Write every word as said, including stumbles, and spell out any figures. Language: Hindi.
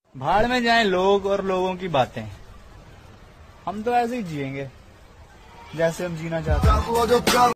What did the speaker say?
भाड़ में जाएं लोग और लोगों की बातें। हम तो ऐसे ही जिएंगे जैसे हम जीना चाहते हैं।